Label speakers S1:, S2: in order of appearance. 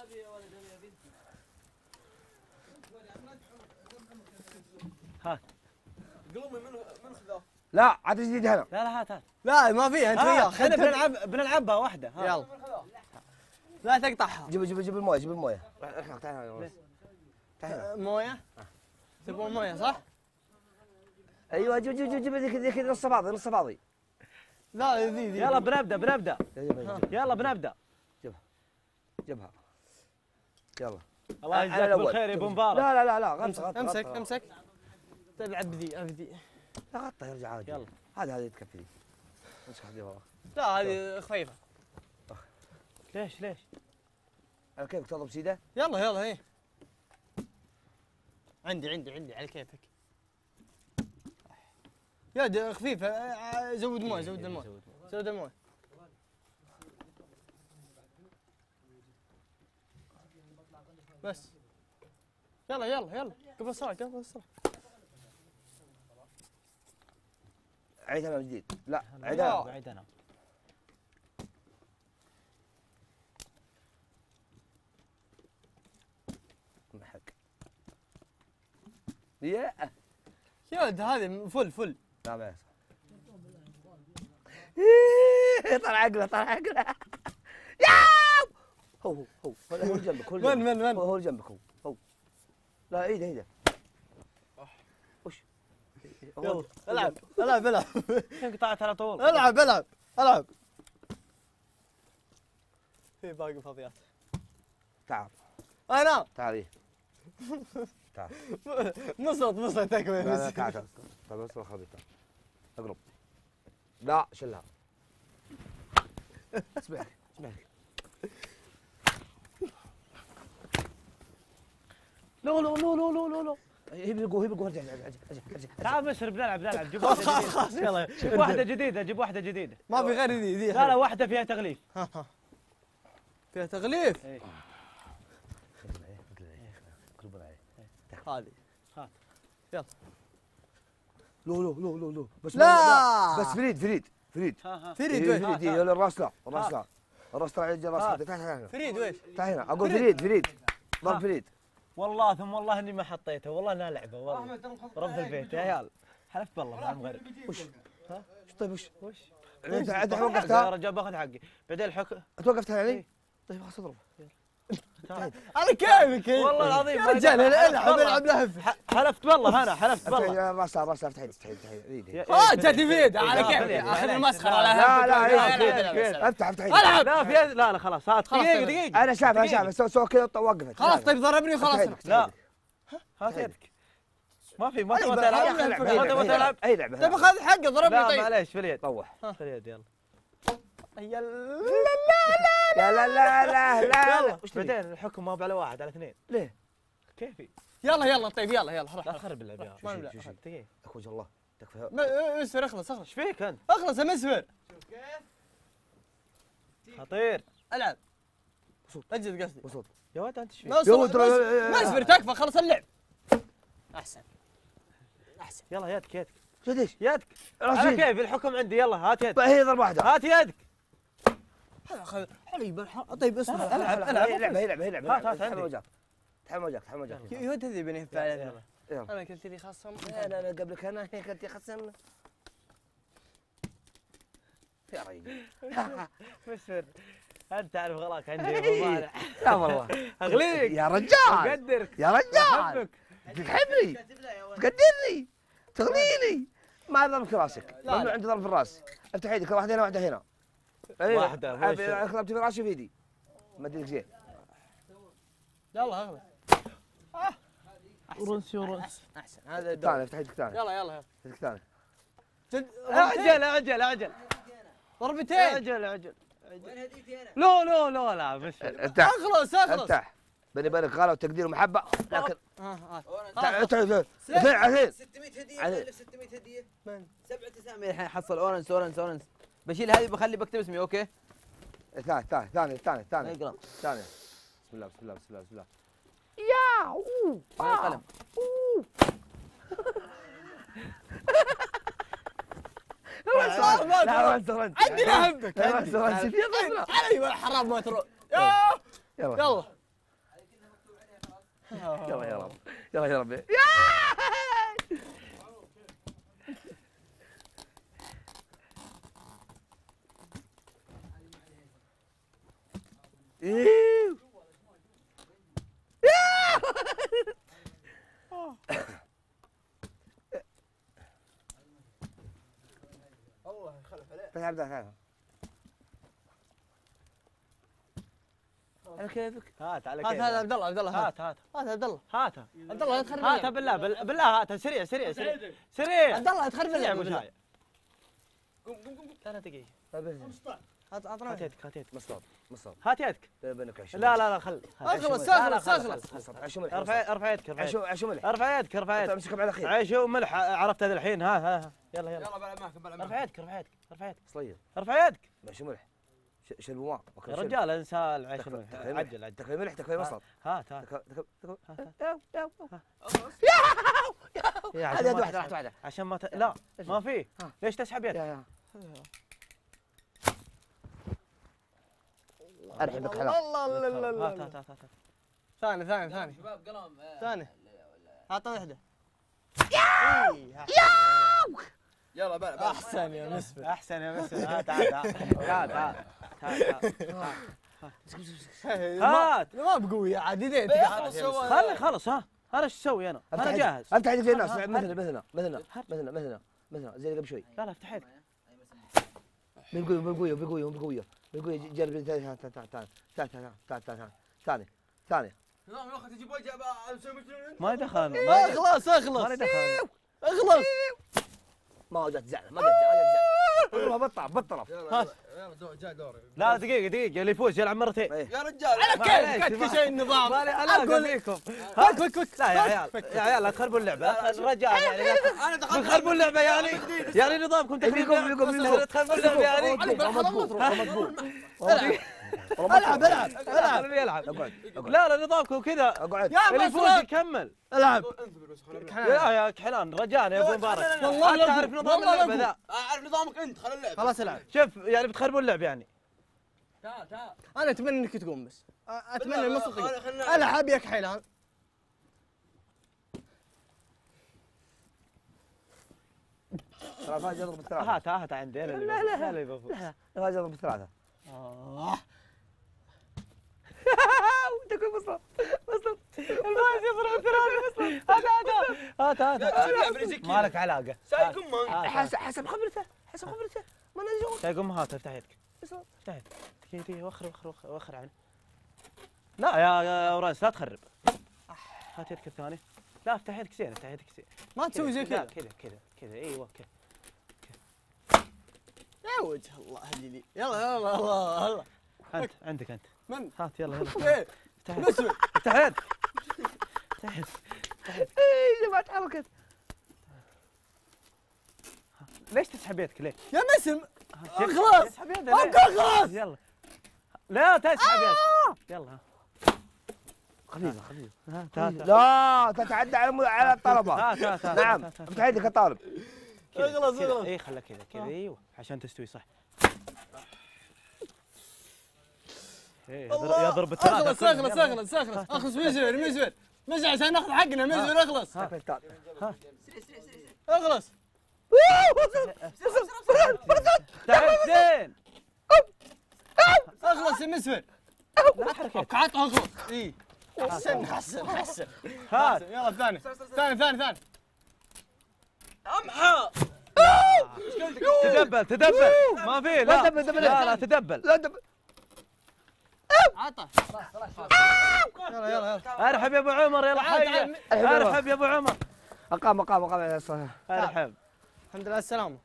S1: هات.
S2: قلومي من خذاه؟
S3: لا عاد جديد هنا.
S1: لا لا هات.
S2: لا ما فيها انت وياه.
S1: خلينا بنلعبها واحده.
S2: يلا لا تقطعها.
S3: جيب المويه جيب المويه. تعال هنا.
S2: مويه؟ تبغون مويه صح؟
S3: ايوه جيب ذيك نص فاضي نص فاضي.
S2: لا ذي
S1: يلا بنبدا. يلا بنبدا.
S3: جيبها. يلا.
S1: الله يجزاك بالخير يا ابو مبارك.
S3: لا غطى
S2: امسك. تلعب بذي.
S3: لا غطى يرجع عادي.
S1: يلا.
S3: هذه تكفي. امسك هذه والله.
S2: لا هذه خفيفه.
S1: ليش؟
S3: على كيفك تضرب سيده؟
S2: يلا هي. عندي على كيفك. يا خفيفه. زود المويه. بس. يلا قبل الصلاة.
S3: عيدها من جديد. لا
S1: عيدها.
S3: محق. يا
S2: ولد هذه فل.
S3: لا ما طلع عقله. يا هو جنبك.
S2: من
S3: هو جنبك هو. لا عيده. وش؟
S2: يلا العب.
S1: قطعت على طول.
S2: العب. في باقي فاضيات.
S3: تعال.
S2: انا
S3: تعال.
S2: مصط تكمل.
S3: لا تعال بس الخريطة. اقرب. لا شلها. اسمعك.
S1: لا.
S3: هي بيقول ارجع.
S1: تعال بشر بنلعب. جيب واحده جديده. جيب واحده جديدة.
S2: ما في غير ذي.
S1: لا واحده فيها تغليف.
S2: فيها تغليف. هذه
S1: هات.
S2: يلا.
S3: لو بس
S2: لا
S3: بس فريد
S2: وين؟
S3: الراس لا الراس طلع يجي الراس. تعال
S2: فريد وين؟
S3: تعال هنا اقول فريد ضرب فريد.
S1: والله ثم والله اني ما حطيته والله انها لعبه والله. رب البيت يا عيال حلفت بالله ما مغرب.
S3: وش؟ طيب وش؟
S1: انت
S3: وقفتها؟
S1: يا رجال باخذ حقي بعدين الحكم.
S3: انت وقفتها يعني؟ طيب خلاص اضرب.
S2: على كيفك
S1: والله العظيم
S2: يا رجال العب لهف.
S1: حلفت بالله انا حلفت بالله.
S3: راس افتح ايدي.
S2: جاتي في يده على كيفك اخذ المسخره على
S3: لا افتح
S2: العب.
S1: لا خلاص هات دقيقه.
S3: انا شايفها سوى كذا وقفت.
S2: خلاص طيب ضربني خلاص.
S1: لا هات يدك. ما تبغى تلعب.
S3: اي لعبه.
S2: طيب خذ حقه ضربني. طيب
S1: لا معليش في اليد.
S3: طوح
S1: في اليد يلا.
S3: لا
S1: بعدين الحكم ما هو على واحد على اثنين.
S3: ليه؟
S1: كيفي؟
S2: يلا طيب يلا
S1: لا خرب اللعب يا
S3: دقيقة اخوج الله تكفى.
S2: مسفر اخلص
S1: ايش فيك انت؟
S2: اخلص يا مسفر.
S4: شوف كيف؟
S1: خطير.
S2: العب. اجد قصدي.
S3: وصوت.
S1: يا ولد انت ايش فيك؟
S2: مسفر تكفى خلص اللعب. احسن.
S1: يلا يدك
S3: ليش؟
S1: يدك على كيف الحكم عندي. يلا هات يدك.
S3: هي ضربة واحدة.
S1: هات يدك.
S2: حليب طيب اسمع
S3: العب.
S1: هات
S3: تحمل وجهك.
S2: يود هذي بني فعلا.
S3: يلا.
S2: انا قلت لي خصم.
S3: انا قبلك انا هيك انت خصم. يا رجل.
S1: مسفر انت تعرف غلاك عندي يا مالح.
S3: لا والله.
S1: اغليك
S3: يا رجال.
S1: اقدرك
S3: يا رجال.
S1: احبك.
S3: تحبني. تقدرني. تغنيني. ما ضربك راسك. ممنوع عندي ضرب في الراس. افتح يدك واحدة هنا واحدة هنا.
S1: واحدة
S3: ضربت في راسي في يدي. ما ادري زين.
S2: يلا اغلب.
S1: ورنس.
S2: احسن هذا
S3: ثاني افتح يدك ثاني.
S2: يلا
S3: يدك ثاني.
S1: اعجل
S2: ضربتين.
S1: اعجل
S4: وين هديتي انا؟
S1: لا بس
S2: اخلص
S3: افتح. بيني وبينك غلا وتقدير ومحبة لكن
S4: تعال 600 هدية
S3: علي.
S4: 1600 هدية.
S2: من؟
S4: 7 تسامي الحين حصل اورنس. بشيل هذه بخلي بكتب اسمي اوكي؟
S3: ثاني
S4: اقرا.
S3: ثاني. بسم الله.
S4: يا القلم.
S3: لا
S2: عندي لهبك.
S3: علي
S2: حرام ما تروح. يلا
S3: يلا يا رب يلا يا ربي
S2: الله يخلف عليك.
S3: تعال تعال على كيفك.
S1: هات على
S2: هات
S1: كيفك.
S2: هات عبد الله عبد الله هات
S1: هات
S2: هات عبد الله
S1: هاتها
S2: عبد الله لا تخرب
S1: هاتها
S2: اللعب.
S1: بالله بالله هاتها سريع سريع سريع سريع
S2: عبد الله لا تخرب
S1: سريع
S2: اللعب
S1: ابو
S2: بالله.
S1: شايع 3 دقيقة
S2: هات
S1: هات
S2: عطنا
S1: يدك هات يدك
S3: مصاب
S1: هات يدك
S3: بينك 20
S1: لا لا لا خل
S2: اخلص
S1: لا، لا،
S2: اخلص
S1: خل-
S2: اخلص.
S1: خل- خل.
S3: عشو ملح
S1: ارفع يدك ارفع يدك
S3: عشو ملح
S1: ارفع يدك ارفع يدك
S3: امسكهم على خير
S1: عيش وملح عرفت هذا الحين ها يلا
S4: يلا بلعب معك بلعب معك.
S1: ارفع يدك ارفع يدك ارفع يدك
S3: صليب
S1: ارفع يدك
S3: عشو ملح شربوا ماء
S1: يا رجال انسى العيش والملح. عجل عجل
S3: تكفي ملح تكفي بصل
S1: هات هات يا عشان
S3: هذه
S1: ما
S3: واحده
S1: تسحب.
S3: واحده
S1: عشان ما لا ما في
S3: ها.
S1: ليش تسحب يدك
S3: يا ارحبك حلال
S2: الله لا لا لا
S1: هات
S2: لا.
S1: هات هات هات
S2: ثاني ثاني ثاني
S4: شباب قلم.
S2: ثاني هات واحده.
S4: يلا بلعب.
S2: احسن يا مسفر.
S1: احسن يا مسلم هات هات هات هات
S2: ما بقوي عاد يديك.
S1: خلي خلص ها انا ايش اسوي انا جاهز
S3: افتح يدك للناس مثلنا زي قبل شوي
S1: لا لا افتح يدك
S3: بالقويه جرب ثاني
S4: نظام يا اخي تجيب وجه اسوي مثل
S1: ما دخل
S2: اخلص
S1: ما
S2: اخلص
S1: دخل
S2: اخلص.
S3: ما جت زعل بطل
S4: يلا جاي دوري.
S1: لا دقيقة اللي يفوز يلعب مرتين
S4: يا رجال
S2: على كيفك كل شيء النظام.
S1: مالي علاقة فيكم لا يا عيال لا تخربوا اللعبة رجال يعني
S4: انا دخلت
S1: تخربوا اللعبة يعني نظامكم تخريب لعبة تخربوا اللعبة يعني
S2: العب العب العب.
S1: خليه يلعب لا نظامكم كذا
S3: اقعد
S1: اللي يفوز يكمل
S2: العب.
S1: يا كحلان رجال يا ابو مبارك
S2: والله
S1: انت تعرف نظام اللعبة ذا
S4: اعرف نظامك انت خل اللعب.
S2: خلاص العب.
S1: شوف يعني بتخربوا اللعب يعني
S4: تعال
S2: انا اتمنى انك تقوم بس. اتمنى
S4: بالله،
S2: المصدق.
S4: خلنا-
S2: العب يا كحيلان.
S3: فاز يضرب بالثلاثه
S1: هات عندي انا اللي بفوز
S3: فاز يضرب بالثلاثه تكون مصطفى
S1: الفايز يضرب ثلاثة هات مالك علاقة
S4: سايكم
S3: حسب خبرته ما نجوم
S1: تقوم هات افتح يدك افتح يدك دقيقة وخر عنه لا يا اورانس لا تخرب هات يدك الثاني لا افتح يدك زين
S2: ما تسوي زي كذا.
S1: كذا ايوه كذا
S2: يا وجه الله هلي. يلا الله
S1: انت عندك انت
S2: من؟
S1: هات يلا
S2: ايه
S1: افتح يدك افتح يدك
S3: اي جماعه حركت
S1: ليش تسحب يدك ليه؟
S2: يا مسلم خلاص.
S1: تسحب يدك ليه؟
S2: خلاص.
S1: يلا لا تسحب يدك يلا
S3: خفيفه
S1: هات
S3: لا تتعدى على الطلبه
S1: هات
S3: نعم افتح يدك يا طالب
S2: اخلص اخلص.
S1: اي خلها كذا ايوه عشان تستوي صح يضرب الثلاثة
S2: اخلص مزور عشان ناخذ حقنا مزور اخلص اخلص.
S1: تعال زين
S2: اخلص يا مسفر. قعدت اخلص. اي حسن
S1: هات
S2: يلا الثاني.
S4: امحى.
S1: تدبل ما في لا لا تدبل
S2: عطى. يلا
S1: ارحب يا ابو عمر يلا حي ارحب يا ابو عمر
S3: اقام
S1: ارحب
S2: الحمد لله السلامة.